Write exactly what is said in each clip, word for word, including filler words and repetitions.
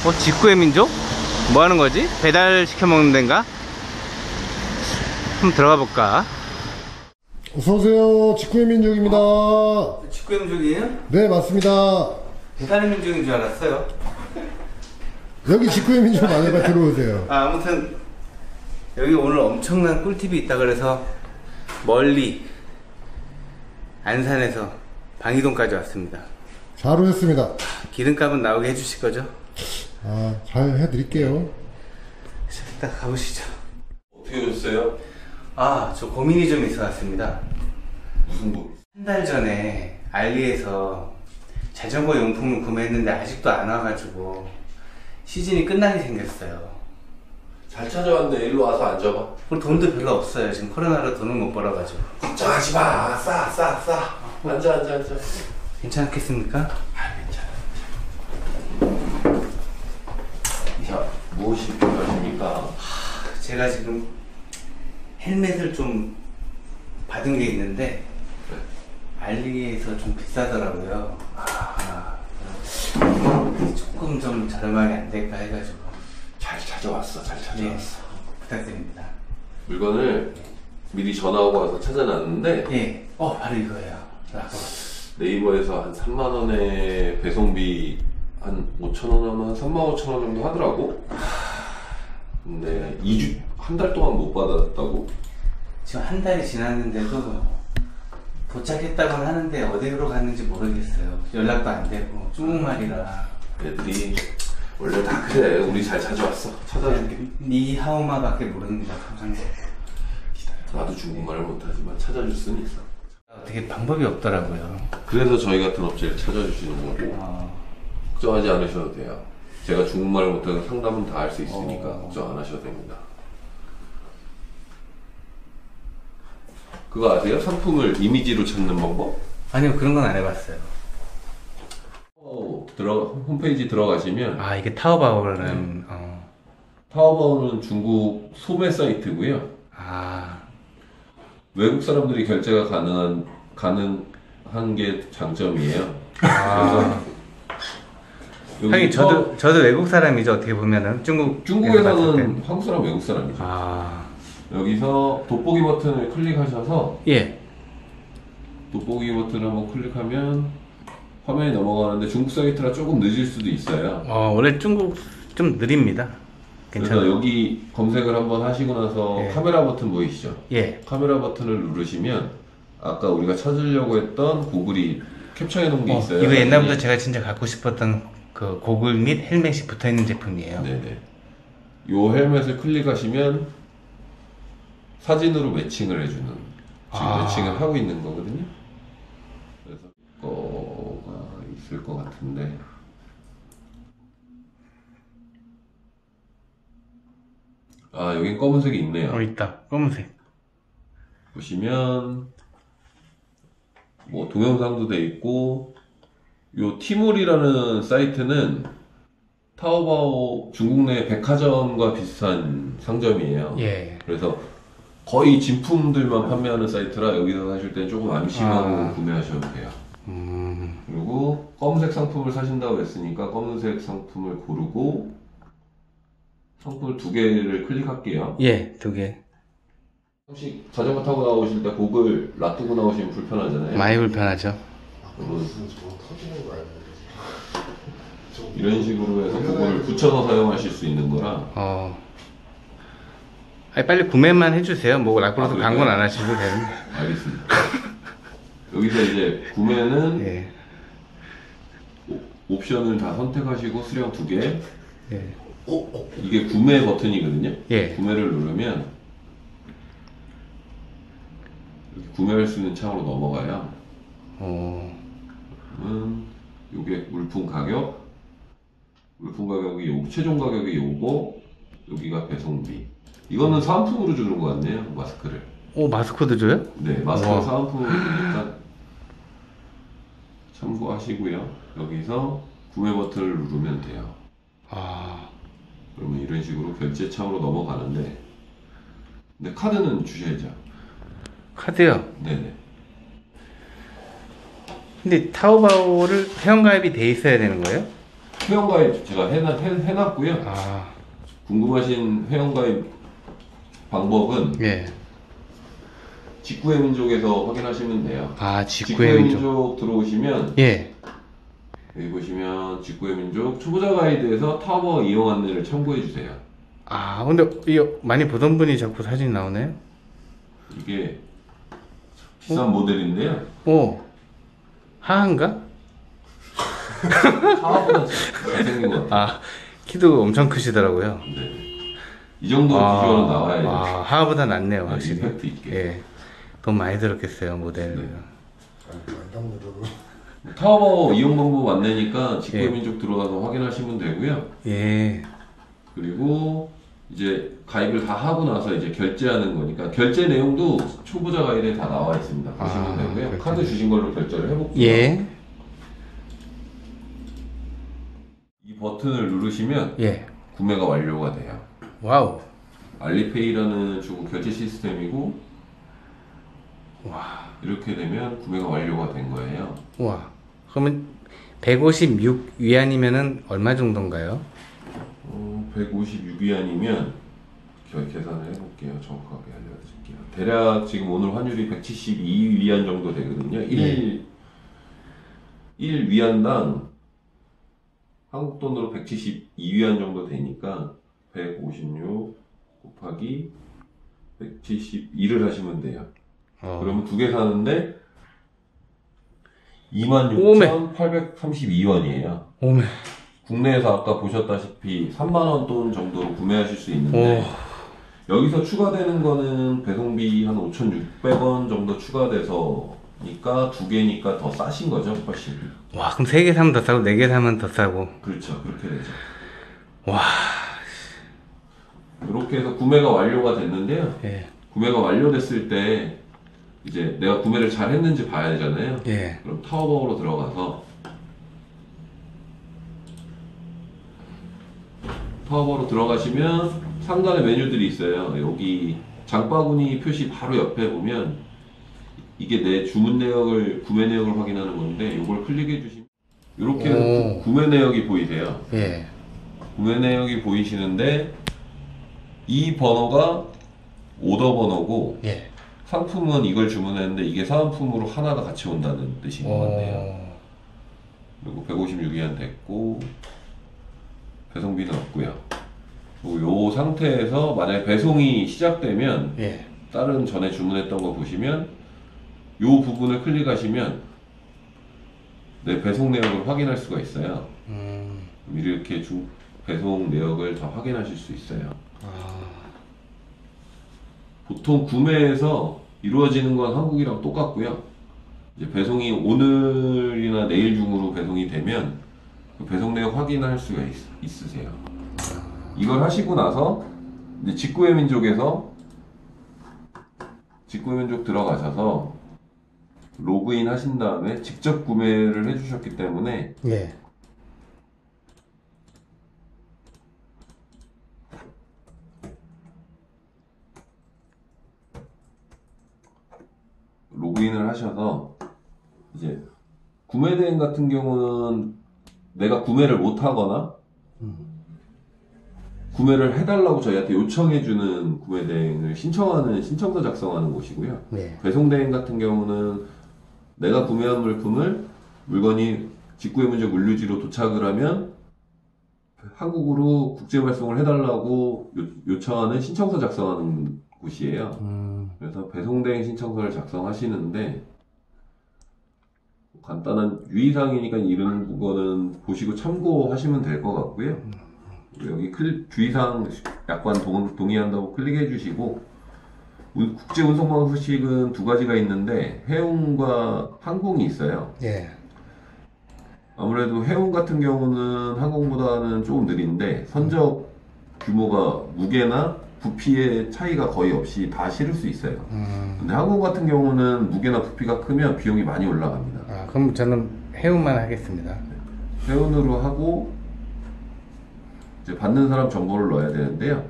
어, 직구의 민족? 뭐 하는 거지? 배달 시켜 먹는 데인가? 한번 들어가 볼까? 어서오세요. 직구의 민족입니다. 직구의 민족이에요? 네, 맞습니다. 배달의 민족인 줄 알았어요. 여기 직구의 민족 안에가 들어오세요. 아, 아무튼 여기 오늘 엄청난 꿀팁이 있다 그래서 멀리 안산에서 방이동까지 왔습니다. 잘 오셨습니다. 기름값은 나오게 해주실 거죠? 아, 잘 해드릴게요. 일단 가보시죠. 어떻게 오셨어요? 아, 저 고민이 좀 있어 왔습니다. 무슨 뭐? 한 달 전에 알리에서 자전거 용품을 구매했는데 아직도 안 와가지고 시즌이 끝나게 생겼어요. 잘 찾아왔네. 일로 와서 앉아봐. 그리고 돈도 별로 없어요. 지금 코로나로 돈을 못 벌어가지고. 걱정하지 마. 싸, 싸, 싸. 앉아, 앉아, 앉아. 괜찮겠습니까? 아, 괜찮아. 자, 무엇이 필요하십니까? 제가 지금 헬멧을 좀 받은 게 있는데 알리에서 좀 비싸더라고요. 아, 조금 좀 저렴하게 안 될까 해가지고. 잘 찾아왔어. 잘 찾아왔어. 네, 부탁드립니다. 물건을 미리 전화하고 와서 찾아놨는데 예, 어 바로 이거예요. 아까 네이버에서 한 삼만 원에 배송비 한 오천 원 하면 한 삼만 오천 원 정도 하더라고. 근데 이 주, 한 달 동안 못 받았다고? 지금 한 달이 지났는데도 도착했다고는 하는데 어디로 갔는지 모르겠어요. 연락도 안 되고 중국말이라. 애들이 원래 다 그래. 우리 잘 찾아왔어. 찾아줄게. 니하오마밖에 모릅니다. 감사합 나도 중국말을 못하지만 찾아줄 수는 있어. 어떻게 방법이 없더라고요. 그래서 저희 같은 업체를 찾아주시는 거고. 어, 걱정하지 않으셔도 돼요. 제가 중국말을 못해서 상담은 다 할 수 있으니까 어. 걱정 안 하셔도 됩니다. 그거 아세요? 상품을 이미지로 찾는 방법? 아니요, 그런 건 안 해봤어요. 어, 들어 홈페이지 들어가시면 아, 이게 타오바오라는 어. 타오바오는 중국 소매 사이트고요. 아, 외국 사람들이 결제가 가능한 가능한 게 장점이에요. 아. 여기 하긴 저도 타오- 저도 외국 사람이죠. 어떻게 보면은 중국 중국에서는 한국 사람, 외국 사람이죠. 아, 여기서 돋보기 버튼을 클릭하셔서 예. 돋보기 버튼을 한번 클릭하면 화면이 넘어가는데 중국 사이트라 조금 늦을 수도 있어요. 어, 원래 중국 좀 느립니다. 그래서 괜찮아요. 여기 검색을 한번 하시고 나서 예. 카메라 버튼 보이시죠? 예. 카메라 버튼을 누르시면 아까 우리가 찾으려고 했던 고글이 캡처해 놓은 게 어, 있어요. 이거 옛날부터 사진이. 제가 진짜 갖고 싶었던 그 고글 및 헬멧이 붙어 있는 제품이에요. 네네. 요 헬멧을 클릭하시면 사진으로 매칭을 해주는, 지금 아. 매칭을 하고 있는 거거든요. 그래서 거가 있을 것 같은데. 아, 여긴 검은색이 있네요. 어, 있다. 검은색. 보시면 뭐 동영상도 돼 있고, 요 티몰이라는 사이트는 타오바오 중국 내 백화점과 비슷한 상점이에요. 예. 그래서 거의 진품들만 판매하는 사이트라 여기서 사실 때 조금 안심하고 아. 구매하셔도 돼요. 음. 그리고 검은색 상품을 사신다고 했으니까 검은색 상품을 고르고 상품을 두 개를 클릭할게요. 예, 두 개. 혹시 자전거 타고 나오실 때 고글 놔두고 나오시면 불편하잖아요. 많이 불편하죠. 그러면 이런 식으로 해서 그걸 붙여서 사용하실 수 있는 거라. 어. 아니, 빨리 구매만 해주세요. 뭐 락으로도 아, 광고는 그럴까요? 안 하시고 되는데. 알겠습니다. 여기서 이제 구매는 예. 오- 옵션을 다 선택하시고 수령 두 개. 예. 이게 구매 버튼이거든요. 예. 구매를 누르면 이렇게 구매할 수 있는 창으로 넘어가요. 어. 그러면 요게 물품 가격, 물품 가격이 요 최종 가격이 요거, 여기가 배송비. 이거는 사은품으로 주는 것 같네요. 마스크를. 오, 마스크도 줘요? 네, 마스크 우와. 사은품으로 주니까 참고하시고요. 여기서 구매 버튼을 누르면 돼요. 아. 그러면 이런 식으로 결제 창으로 넘어가는데, 근데 카드는 주셔야죠. 카드요? 네네. 근데 타오바오를 회원가입이 돼 있어야 되는 거예요? 회원가입 제가 해놔, 해, 해놨고요. 아, 궁금하신 회원가입 방법은 예. 직구의 민족에서 확인하시면 돼요. 아, 직구의 직구의 민족, 민족. 들어오시면 예. 여기 보시면 직구의 민족 초보자 가이드에서 타워 이용 안내를 참고해 주세요. 아, 근데 이거 많이 보던 분이 자꾸 사진이 나오네요. 이게 비싼 모델인데요. 오, 하한가? 타워보다 잘생긴 것 같아요. 아, 키도 엄청 크시더라고요. 네. 이 정도 비주얼은 나와야죠. 아, 하하보다 낫네요, 네, 확실히. 임팩트 있게. 예. 돈 많이 들었겠어요, 모델. 네. 많이 담느라고. 타워 이용 방법 안내니까 직구의 예. 민족 들어가서 확인하시면 되고요. 예. 그리고 이제 가입을 다 하고 나서 이제 결제하는 거니까 결제 내용도 초보자 가이드에 다 나와 있습니다. 보시면 아, 되고요. 그렇군요. 카드 주신 걸로 결제를 해볼게요. 예. 이 버튼을 누르시면 예. 구매가 완료가 돼요. 와우. 알리페이라는 중국 결제 시스템이고 와. 이렇게 되면 구매가 완료가 된 거예요. 와. 그러면 백오십육 위안이면은 얼마 정도인가요? 어, 백오십육 위안이면 계산을 해볼게요. 정확하게 알려드릴게요. 대략 지금 오늘 환율이 백칠십이 위안 정도 되거든요. 일, 일 위안당 한국 돈으로 백칠십이 위안 정도 되니까 백오십육 곱하기 백칠십이를 하시면 돼요. 어. 그러면 두 개 사는데 이만 육천팔백삼십이 원이에요. 오메. 국내에서 아까 보셨다시피 삼만 원 돈 정도로 구매하실 수 있는데 여기서 추가되는 거는 배송비 한 오천육백 원 정도 추가돼서니까 두 개니까 더 싸신 거죠, 훨씬. 와, 그럼 세 개 사면 더 싸고 네 개 사면 더 싸고. 그렇죠, 그렇게 되죠. 와. 이렇게 해서 구매가 완료가 됐는데요. 예. 구매가 완료됐을 때 이제 내가 구매를 잘 했는지 봐야 되잖아요. 예. 그럼 타오바오로 들어가서 타오바오로 들어가시면 상단에 메뉴들이 있어요. 여기 장바구니 표시 바로 옆에 보면 이게 내 주문 내역을 구매 내역을 확인하는 건데 이걸 클릭해 주시면 이렇게 오. 구매 내역이 보이세요. 예. 구매 내역이 보이시는데 이 번호가 오더 번호고 예. 상품은 이걸 주문했는데 이게 사은품으로 하나가 같이 온다는 뜻인 것 같네요. 오. 그리고 백오십육 위안 됐고 배송비는 없고요. 그리고 요 상태에서 만약에 배송이 시작되면 예. 다른 전에 주문했던 거 보시면 요 부분을 클릭하시면 내 배송 내역을 확인할 수가 있어요. 음. 이렇게 주, 배송 내역을 다 확인하실 수 있어요. 아. 보통 구매에서 이루어지는 건 한국이랑 똑같고요. 이제 배송이 오늘이나 내일 중으로 배송이 되면 그 배송 내역 확인할 수가 있, 있으세요. 이걸 하시고 나서 이제 직구의 민족에서 직구의 민족 들어가셔서 로그인 하신 다음에 직접 구매를 해주셨기 때문에 예. 로그인을 하셔서 이제 구매 대행 같은 경우는 내가 구매를 못 하거나 구매를 해달라고 저희한테 요청해주는 구매 대행을 신청하는 신청서 작성하는 곳이고요. 네. 배송 대행 같은 경우는 내가 구매한 물품을 물건이 직구의 민족 물류지로 도착을 하면 한국으로 국제 발송을 해달라고 요, 요청하는 신청서 작성하는 곳이에요. 음. 그래서 배송 대행 신청서를 작성하시는데 간단한 유의사항이니까 이런 거는 보시고 참고하시면 될 것 같고요. 여기 클, 주의사항 약관 동, 동의한다고 클릭해 주시고 국제 운송 방식은 두 가지가 있는데 해운과 항공이 있어요. 예. 아무래도 해운 같은 경우는 항공보다는 조금 느린데 선적 규모가 무게나 부피의 차이가 거의 없이 다 실을 수 있어요. 음. 근데 항공 같은 경우는 무게나 부피가 크면 비용이 많이 올라갑니다. 아, 그럼 저는 해운만 하겠습니다. 해운으로 하고 이제 받는 사람 정보를 넣어야 되는데요.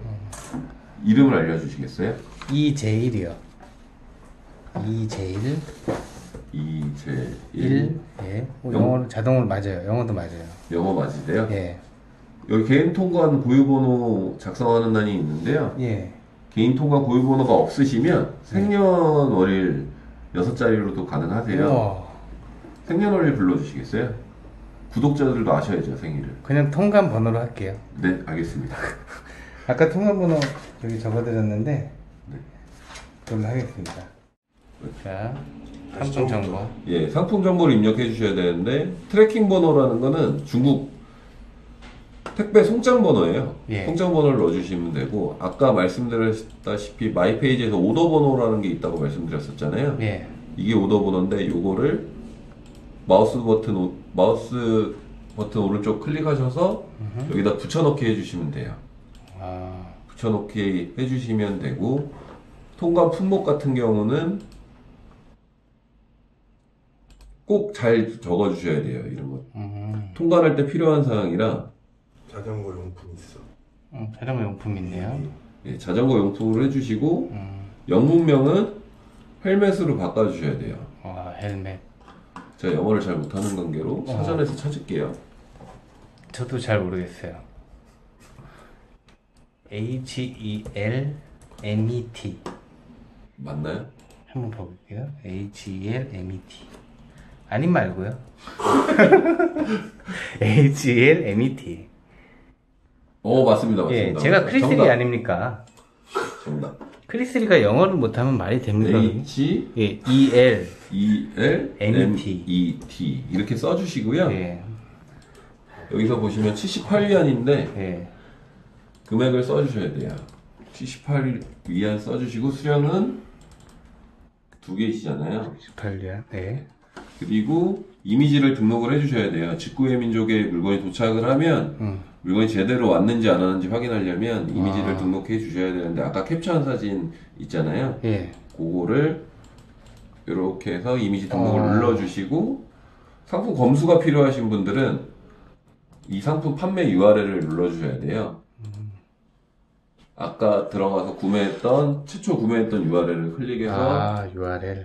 이름을 알려주시겠어요? 이제일이요. 이제일. 이제일. 일. 예. 어, 영- 영어로 자동으로 맞아요. 영어도 맞아요. 영어 맞으세요? 예. 여기 개인 통관 고유번호 작성하는 난이 있는데요. 예. 개인 통관 고유번호가 없으시면 생년월일 여섯 자리로도 가능하세요. 우와. 생년월일 불러주시겠어요? 구독자들도 아셔야죠, 생일을. 그냥 통관 번호로 할게요. 네, 알겠습니다. 아까 통관 번호 여기 적어드렸는데 네. 그걸로 하겠습니다. 자, 상품 정보. 예, 상품 정보를 입력해 주셔야 되는데 트래킹 번호라는 거는 중국 택배 송장 번호예요. 예. 송장 번호를 넣어주시면 되고 아까 말씀드렸다시피 마이 페이지에서 오더 번호라는 게 있다고 말씀드렸었잖아요. 예. 이게 오더 번호인데 요거를 마우스 버튼 오- 마우스 버튼 오른쪽 클릭하셔서 음흠. 여기다 붙여넣기 해주시면 돼요. 아, 붙여넣기 해주시면 되고 통관 품목 같은 경우는 꼭 잘 적어주셔야 돼요. 이런 거 음, 통관할 때 필요한 사항이라 자전거 용품 있어. 음, 자전거 용품 있네요. 예, 자전거 용품으로 해주시고 음, 영문명은 헬멧으로 바꿔주셔야 돼요. 와, 헬멧. 제가 영어를 잘 못하는 관계로 어. 사전에서 찾을게요. 저도 잘 모르겠어요. H E L M E T 맞나요? 한번 볼게요. H E L M E T 아님 말고요. H E L M E T. 어 맞습니다. 예, 맞습니다. 제가 크리스리 정답. 아닙니까? 정답. 크리스리가 영어를 못하면 말이 됩니까? H 예, E L. E L M M E T. E T 이렇게 써주시고요. 예, 여기서 보시면 칠십팔 위안인데 예. 금액을 써주셔야 돼요. 칠십팔 위안 써주시고 수령은 두 개이시잖아요. 십팔 년. 예. 그리고 이미지를 등록을 해주셔야 돼요. 직구의 민족에 물건이 도착을 하면 음. 물건이 제대로 왔는지 안 왔는지 확인하려면 이미지를 아. 등록해 주셔야 되는데 아까 캡처한 사진 있잖아요. 예. 그거를 이렇게 해서 이미지 등록을 어. 눌러주시고 상품 검수가 필요하신 분들은 이 상품 판매 유알엘을 눌러주셔야 돼요. 아까 들어가서 구매했던 최초 구매했던 유알엘을 클릭해서 아, 유알엘.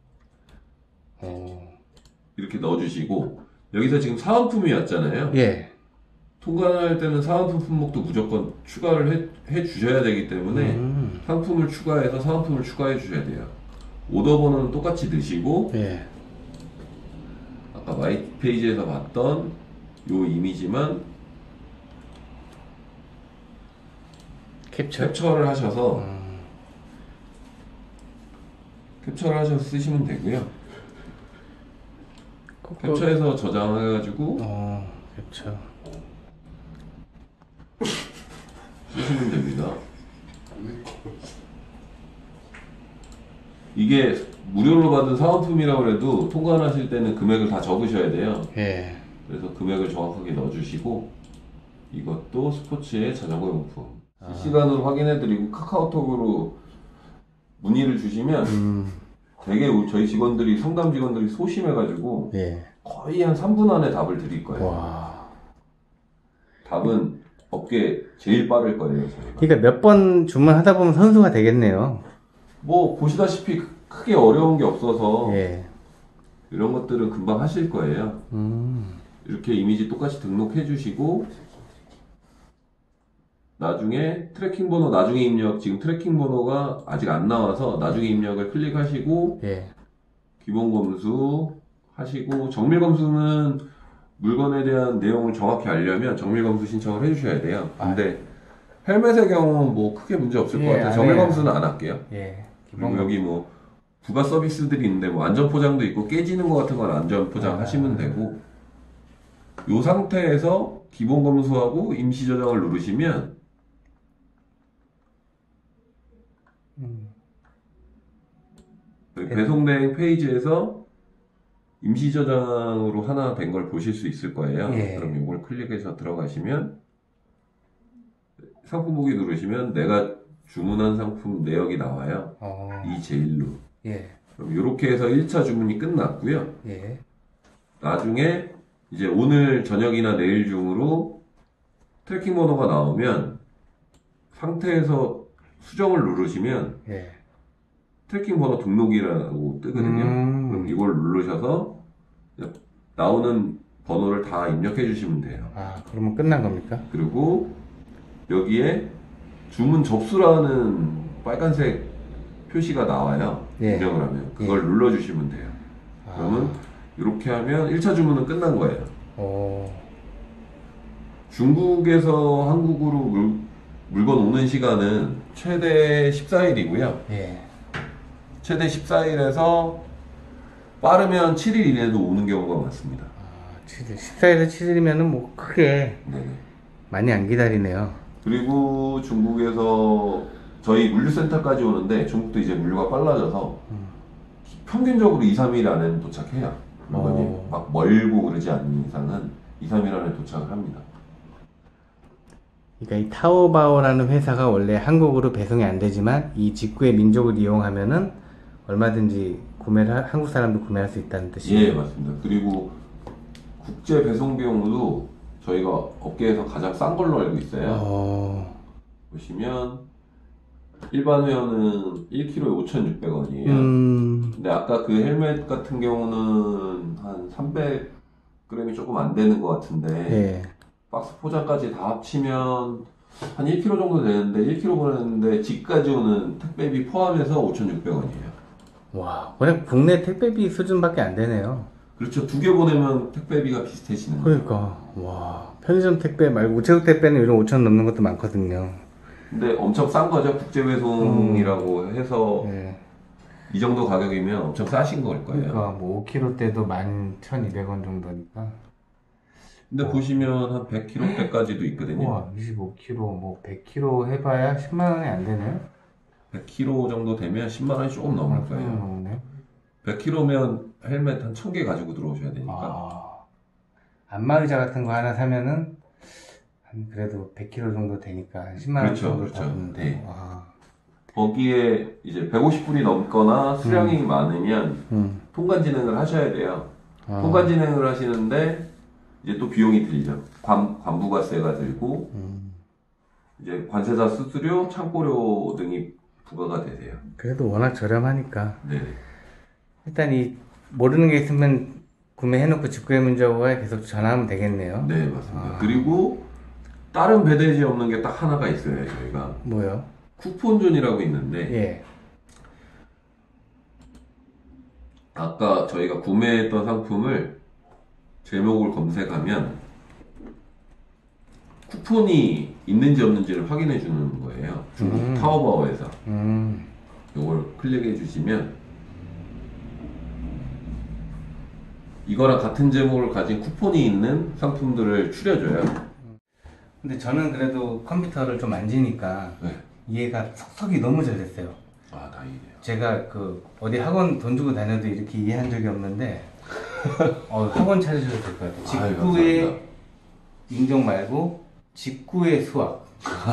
어. 이렇게 넣어주시고 여기서 지금 사은품이 왔잖아요. 예. 통관할 때는 사은품 품목도 무조건 추가를 해, 해 주셔야 되기 때문에 음. 상품을 추가해서 사은품을 추가해 주셔야 돼요. 오더 번호는 똑같이 넣으시고 예. 아까 마이 페이지에서 봤던 요 이미지만 캡처. 캡처를 하셔서 음. 캡처를 하셔서 쓰시면 되고요. 꼭- 캡처해서 저장해가지고 어, 캡처. 쓰시면 됩니다. 이게 무료로 받은 사은품이라고 해도 통관하실 때는 금액을 다 적으셔야 돼요. 예. 그래서 금액을 정확하게 넣어주시고 이것도 스포츠의 자전거 용품 아. 실시간으로 확인해드리고 카카오톡으로 문의를 주시면 음. 되게 우리 저희 직원들이 상담 직원들이 소심해가지고 예. 거의 한 삼 분 안에 답을 드릴 거예요. 와. 답은 업계 제일 빠를 거예요. 저희가. 그러니까 몇 번 주문하다 보면 선수가 되겠네요. 뭐 보시다시피 크게 어려운 게 없어서 예. 이런 것들은 금방 하실 거예요. 음. 이렇게 이미지 똑같이 등록해 주시고 나중에 트래킹 번호 나중에 입력 지금 트래킹 번호가 아직 안 나와서 나중에 입력을 클릭하시고 예. 기본 검수 하시고 정밀 검수는 물건에 대한 내용을 정확히 알려면 정밀 검수 신청을 해주셔야 돼요. 근데 헬멧의 경우는 뭐 크게 문제 없을 예, 것 같아요. 안 정밀 해요. 검수는 안 할게요. 예. 그리고 기본 여기 뭐 부가 서비스들이 있는데 뭐 안전 포장도 있고 깨지는 것 같은 건 안전 포장 아. 하시면 되고 이 상태에서 기본 검수하고 임시 저장을 누르시면 음. 여기 배송대행 페이지에서 임시 저장으로 하나 된 걸 보실 수 있을 거예요. 예. 그럼 이걸 클릭해서 들어가시면 상품 보기 누르시면 내가 주문한 상품 내역이 나와요. 어. 이 제일로. 예. 그럼 이렇게 해서 일 차 주문이 끝났고요. 예. 나중에 이제 오늘 저녁이나 내일 중으로 트래킹 번호가 나오면 상태에서 수정을 누르시면 예. 트래킹 번호 등록이라고 뜨거든요. 음. 그럼 이걸 누르셔서 나오는 번호를 다 입력해 주시면 돼요. 아, 그러면 끝난 겁니까? 그리고 여기에 주문 접수라는 빨간색 표시가 나와요. 예. 입력을 하면 그걸 예. 눌러 주시면 돼요. 아. 그러면 이렇게 하면 일 차 주문은 끝난 거예요. 오. 중국에서 한국으로 물, 물건 오는 시간은 최대 십사 일이고요. 예. 최대 십사 일에서 빠르면 칠 일 이내도 오는 경우가 많습니다. 아, 칠 일. 십사 일에서 칠 일이면은 뭐 크게 네네. 많이 안 기다리네요. 그리고 중국에서 저희 물류센터까지 오는데 중국도 이제 물류가 빨라져서 음. 평균적으로 이, 삼 일 안에는 도착해요. 물건이 오. 막 멀고 그러지 않는 이상은 이, 삼 일 안에 도착을 합니다. 그러니까 이 타오바오라는 회사가 원래 한국으로 배송이 안 되지만 이 직구의 민족을 이용하면은 얼마든지 구매를 하- 한국 사람도 구매할 수 있다는 뜻이에요. 예, 맞습니다. 그리고 국제 배송 비용도 저희가 업계에서 가장 싼 걸로 알고 있어요. 어. 보시면 일반 회원은 일 킬로그램에 오천육백 원이에요. 음. 근데 아까 그 헬멧 같은 경우는 한 삼백 그램이 조금 안 되는 것 같은데 예. 박스 포장까지 다 합치면 한 일 킬로그램 정도 되는데 일 킬로그램 보냈는데 집까지 오는 택배비 포함해서 오천육백 원이에요. 와, 그냥 국내 택배비 수준밖에 안 되네요. 그렇죠. 두 개 보내면 택배비가 비슷해지는 거죠. 그러니까 와, 편의점 택배 말고 우체국 택배는 요즘 오천 넘는 것도 많거든요. 근데 엄청 싼 거죠. 국제 배송이라고 해서 예. 이 정도 가격이면 엄청 싸신 걸 거예요. 그러니까 뭐 오 킬로그램 때도 만 천이백 원 정도니까. 근데 보시면 한 백 킬로그램대까지도 있거든요. 우와, 이십오 킬로그램, 뭐 백 킬로그램 해봐야 십만 원이 안 되네요. 백 킬로그램 정도 되면 십만 원이 조금 넘을 아, 거예요. 넘네. 백 킬로그램면 헬멧 한 천 개 가지고 들어오셔야 되니까. 아, 안마의자 같은 거 하나 사면은 한 그래도 백 킬로그램 정도 되니까 한 십만 원 그렇죠, 정도 그렇죠. 받는데. 네. 와. 거기에 이제 백오십 불이 넘거나 수량이 많으면 음. 통관 진행을 하셔야 돼요. 아. 통관 진행을 하시는데 이제 또 비용이 들죠. 관, 관부가세가 들고 음. 이제 관세자 수수료, 창고료 등이 부과가 되세요. 그래도 워낙 저렴하니까. 네. 일단 이 모르는 게 있으면 구매해놓고 직구의 문자가 계속 전화하면 되겠네요. 네, 맞습니다. 아. 그리고 다른 배대지 없는 게 딱 하나가 있어요, 저희가. 뭐요? 쿠폰존이라고 있는데 예. 아까 저희가 구매했던 상품을 제목을 검색하면 쿠폰이 있는지 없는지를 확인해 주는 거예요. 중국 음. 타오바오에서. 음. 이걸 클릭해 주시면 이거랑 같은 제목을 가진 쿠폰이 있는 상품들을 추려줘요. 근데 저는 그래도 컴퓨터를 좀 만지니까 네. 이해가 속속이 너무 잘 됐어요. 아, 다행이네요. 제가 그 어디 학원 돈 주고 다녀도 이렇게 이해한 적이 없는데 어, 학원 차려줘도 될 것 같아요. 아유, 직구의 감사합니다. 인정 말고 직구의 수학.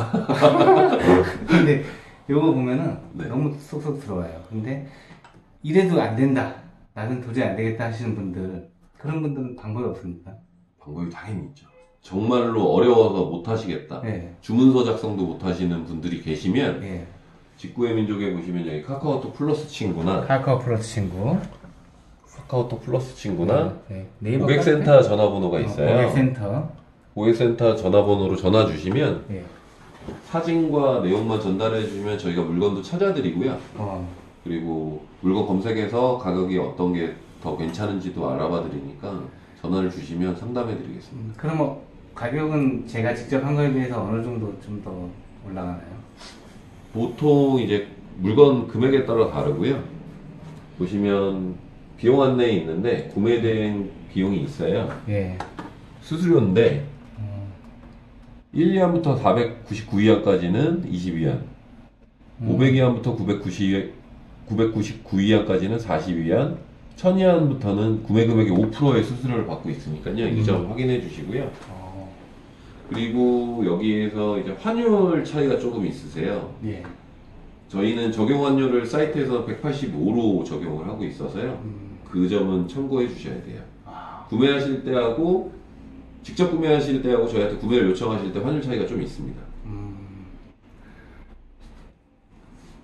근데 이거 보면은 네. 너무 쏙쏙 들어와요. 근데 이래도 안 된다. 나는 도저히 안 되겠다 하시는 분들, 그런 분들은 방법이 없습니까? 방법이 당연히 있죠. 정말로 어려워서 못 하시겠다. 네. 주문서 작성도 못 하시는 분들이 계시면 예. 직구의 민족에 보시면 여기 카카오톡 플러스 친구나 카카오 플러스 친구. 카카오톡 플러스 친구나 네. 네이버 고객센터 전화번호가 카페? 있어요. 어, 고객센터. 고객센터 전화번호로 전화 주시면 예. 사진과 내용만 전달해 주시면 저희가 물건도 찾아드리고요. 어. 그리고 물건 검색해서 가격이 어떤 게 더 괜찮은지도 알아봐 드리니까 전화를 주시면 상담해 드리겠습니다. 음, 그러면 가격은 제가 직접 한 거에 비해서 어느 정도 좀 더 올라가나요? 보통 이제 물건 금액에 따라 다르고요. 보시면 비용 안내에 있는데 구매된 비용이 있어요. 예. 수수료인데 어. 일 위안부터 사백구십구 위안까지는 이십 위안, 음. 오백 위안부터 구백구십, 구백구십구 위안까지는 사십 위안, 천 위안부터는 구매 금액의 오 퍼센트의 수수료를 받고 있으니까요. 이 점 확인해 주시고요. 어. 그리고 여기에서 이제 환율 차이가 조금 있으세요. 예. 저희는 적용 환율을 사이트에서 백팔십오로 적용을 하고 있어서요. 음. 그 점은 참고해 주셔야 돼요. 아. 구매하실 때하고 직접 구매하실 때하고 저희한테 구매를 요청하실 때 환율 차이가 좀 있습니다. 음.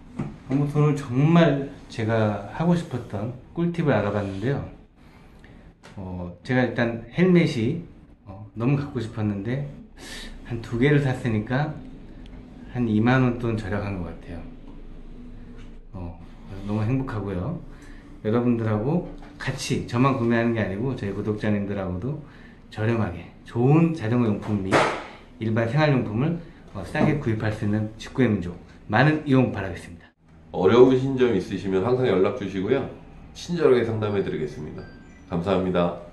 아무튼 오늘 정말 제가 하고 싶었던 꿀팁을 알아봤는데요. 어, 제가 일단 헬멧이 어, 너무 갖고 싶었는데 한 두 개를 샀으니까 한 이만 원 돈 절약한 것 같아요. 어, 너무 행복하고요. 여러분들하고 같이 저만 구매하는 게 아니고 저희 구독자님들하고도 저렴하게 좋은 자전거 용품 및 일반 생활용품을 어, 싸게 구입할 수 있는 직구의 민족 많은 이용 바라겠습니다. 어려우신 점 있으시면 항상 연락 주시고요. 친절하게 상담해 드리겠습니다. 감사합니다.